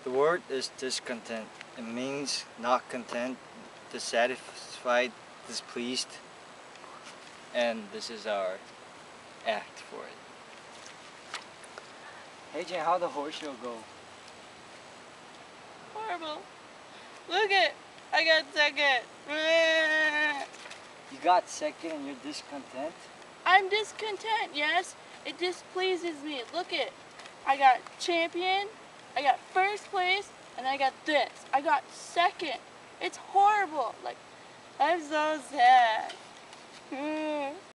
The word is discontent. It means not content, dissatisfied, displeased, and this is our act for it. Hey Jen, how'd the horse show go? Horrible. Look it, I got second. You got second and you're discontent? I'm discontent, yes. It displeases me. Look it. I got champion, I got first place, and I got this. I got second. It's horrible. Like, I'm so sad.